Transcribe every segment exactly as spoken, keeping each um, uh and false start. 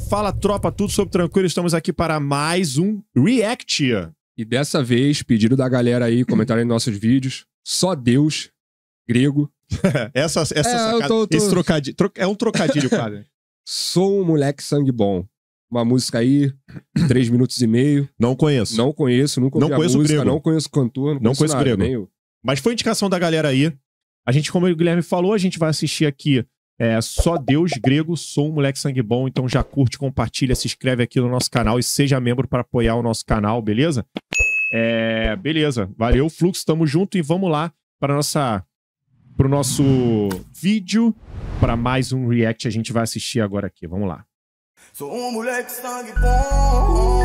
Fala, tropa, tudo sob tranquilo. Estamos aqui para mais um React. E dessa vez, pedido da galera aí, comentário em nossos vídeos, só Deus, grego. essa, essa É, sacada, eu tô- tô- esse trocadilho, tro- é um trocadilho quase. Sou um moleque sangue bom. Uma música aí, três minutos e meio. Não conheço. Não conheço, nunca ouvi Não a conheço música, grego. não conheço cantor, não, Não conheço, conheço nada, grego. nem eu. Mas foi indicação da galera aí. A gente, como o Guilherme falou, a gente vai assistir aqui é, Só Deus, grego, sou um moleque sangue bom. Então já curte, compartilha, se inscreve aqui no nosso canal e seja membro para apoiar o nosso canal, beleza? É, beleza. Valeu, Fluxo, tamo junto e vamos lá para nossa pro nosso vídeo, para mais um react. A gente vai assistir agora aqui. Vamos lá. Sou um moleque sangue bom.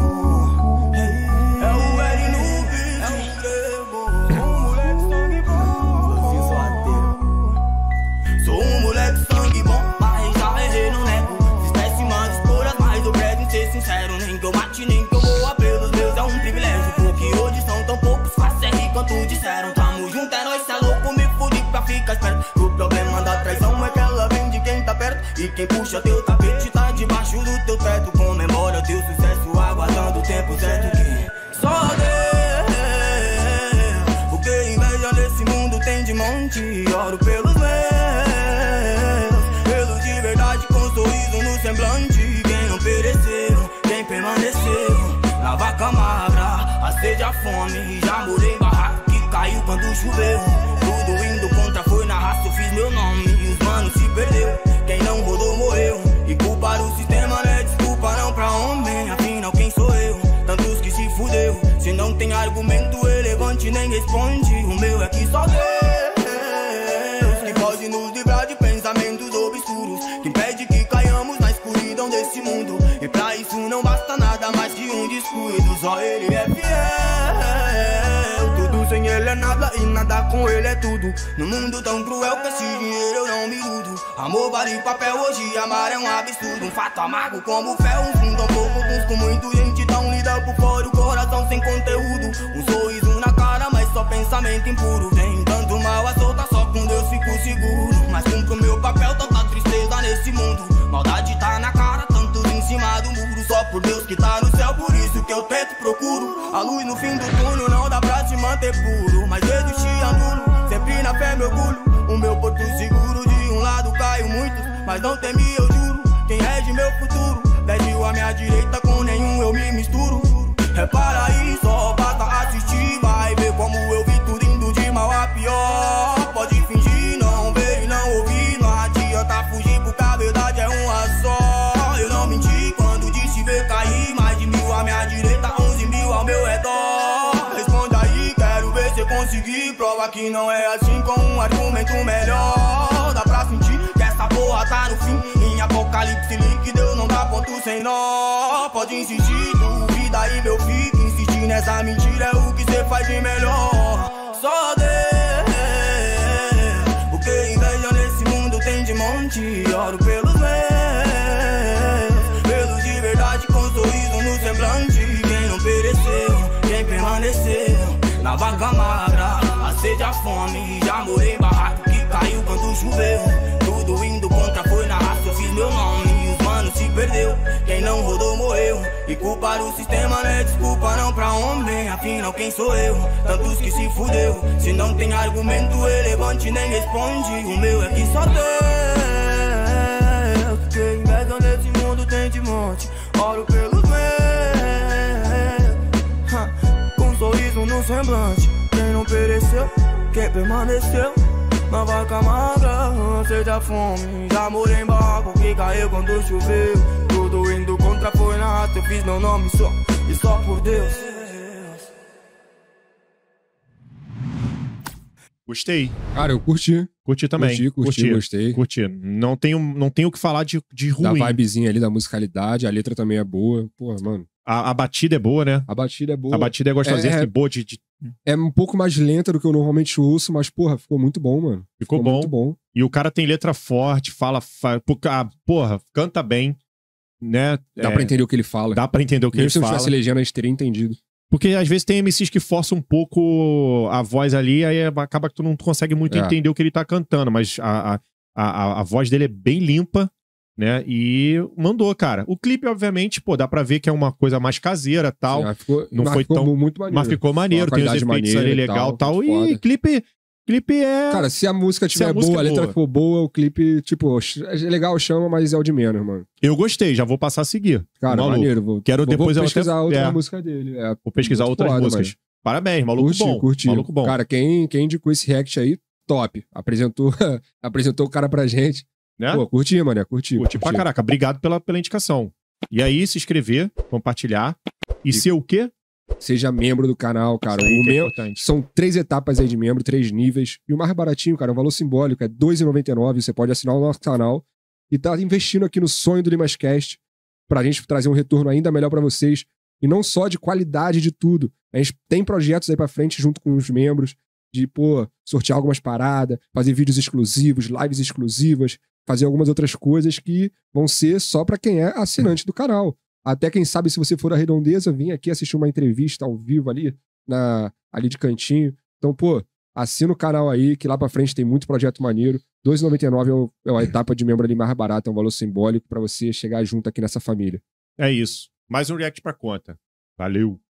É o L no beat, é o grego. Sou um moleque sangue bom. Sou um moleque sangue bom, mas já errei, não nego. Fiz péssimas escolhas, mas eu prezo ser sincero. Nem que eu mate, nem que eu morra pelos meus é um privilégio. Porque hoje são tão poucos, faço R quanto disseram. Tamo junto, é nóis, cê é louco, me fudi pra ficar esperto. O problema da traição é que ela vem de quem tá perto. E quem puxa teu tapete tá debaixo do teu teto. Comemora teu sucesso, aguardando o tempo certo. Que só Deus, porque inveja nesse mundo tem de monte. Oro pelos meus, pelos de verdade com sorriso no semblante. Quem não pereceu, quem permaneceu. Na vaca magra, a sede, a fome. Já morei em barraco que caiu quando choveu. Tudo indo contra, foi na raça, eu fiz meu nome. E os manos se perdeu, quem não rodou morreu. E culpar o sistema não é desculpa não pra homem. Afinal quem sou eu? Tantos que se fudeu. Se não tem argumento relevante nem responde. O meu é que só Deus que pode nos livrar de pensamentos obscuros, que impede que caiamos na escuridão desse mundo. E pra isso não basta nada mais que um descuido. Só ele é fiel. Tudo sem ele é nada e nada com ele é tudo. No mundo tão cruel que esse dinheiro eu não me iludo. Amor vale papel, hoje amar é um absurdo. Um fato amargo como fé, um fundo tão pouco. Uns com muito gente tão lida por fora, o coração sem conteúdo. Um sorriso na cara, mas só pensamento impuro. Tem tanto mal a solta, só com Deus fico seguro. Mas cumpro meu papel, tanta tristeza nesse mundo. Maldade tá na cara, tantos em cima do muro. Só por Deus que tá no céu, por isso que eu tento, procuro a luz no fim do túnel, não dá pra se manter puro. Mas resistir anulo, sempre na fé me orgulho. O meu porto seguro, de um lado caiu muitos, mas não temi, eu juro. Quem rege meu futuro, pediu a minha direita, com nenhum eu me misturo. Repara aí, só basta assistir, vai ver como eu vi tudo indo de mal a pior. Pode fingir, não ver e não ouvir, não adianta fugir porque a verdade é uma só. Eu não menti quando disse ver cair, mais de mil à minha direita, onze mil ao meu redor. Responde aí, quero ver se conseguir, prova que não é assim com um argumento melhor. Dá pra sentir que essa porra tá no fim, em apocalipse líquido, Deus não dá ponto sem nó. Pode insistir, duvida aí meu filho, insistir nessa mentira é o que cê faz de melhor. Só Deus, porque inveja nesse mundo tem de monte. Oro pelos meus, pelos de verdade com sorriso no semblante. Quem não pereceu, quem permaneceu. Na vaca magra, a sede, a fome. Já morei em barraco que caiu quando choveu. Tudo indo contra, foi na raça, eu fiz meu nome. E os manos se perdeu, quem não rodou morreu. E culpar o sistema não é desculpa não pra homem. Afinal quem sou eu? Tantos que se fudeu. Se não tem argumento relevante nem responde. O meu é que só Deus, que inveja nesse mundo tem de monte. Oro pelos meus, ha, com um sorriso no semblante. Quem não pereceu, quem permaneceu. Na vaca magra, sede, a fome. Já morei em barraco que caiu quando choveu. Tudo indo contra, foi na rata, eu fiz meu nome só, e só por Deus. Gostei. Cara, eu curti. Curti também. Curti, curti, gostei. Curti. Não tenho, não tenho o que falar de, de Da ruim. vibezinha ali, da musicalidade, a letra também é boa. Pô, mano. A, a batida é boa, né? A batida é boa. A batida é gostosinha, É, é, é boa de, de... é um pouco mais lenta do que eu normalmente ouço, mas, porra, ficou muito bom, mano. Ficou, bom. muito bom. E o cara tem letra forte, fala... Fa... Porra, canta bem, né? Dá é... pra entender o que ele fala. Dá pra entender o que Mesmo ele se eu fala. tivesse legenda, a gente teria entendido. Porque às vezes tem M Cs que forçam um pouco a voz ali, aí acaba que tu não consegue muito É. entender o que ele tá cantando, mas a, a, a, a voz dele é bem limpa, né? E mandou, cara. O clipe, obviamente, pô, dá pra ver que é uma coisa mais caseira e tal. Sim, ficou, não mas foi ficou tão... muito maneiro. Mas ficou maneiro, tem os efeitos ali legal e tal. E clipe, clipe é... Cara, se a música tiver a boa, música a é letra boa. for boa, o clipe, tipo, é legal, chama, mas é o de menos, mano. Eu gostei, já vou passar a seguir. Cara, maluco. maneiro. Vou, Quero vou, depois vou eu pesquisar até... outra é. música dele. É, Vou pesquisar muito outras foda, músicas. Mano. Parabéns, maluco Curti, bom. Curti. Maluco bom. Cara, quem, quem indicou esse react aí, top. Apresentou, apresentou o cara pra gente. Né? Pô, curti, mano, curti. Curti pra caraca. Obrigado pela, pela indicação. E aí, se inscrever, compartilhar. E, e ser o quê? Seja membro do canal, cara. Isso aí o que é meu... importante. São três etapas aí de membro, três níveis. E o mais baratinho, cara, é um valor simbólico, é dois reais e noventa e nove centavos. Você pode assinar o nosso canal e tá investindo aqui no sonho do Limascast pra gente trazer um retorno ainda melhor pra vocês. E não só de qualidade de tudo. A gente tem projetos aí pra frente junto com os membros de, pô, sortear algumas paradas, fazer vídeos exclusivos, lives exclusivas, fazer algumas outras coisas que vão ser só pra quem é assinante do canal. Até quem sabe, se você for à Redondeza, vir aqui assistir uma entrevista ao vivo ali, na, ali de cantinho. Então, pô, assina o canal aí, que lá pra frente tem muito projeto maneiro. dois reais e noventa e nove centavos é, é a etapa de membro ali mais barata, é um valor simbólico pra você chegar junto aqui nessa família. É isso. Mais um react pra conta. Valeu.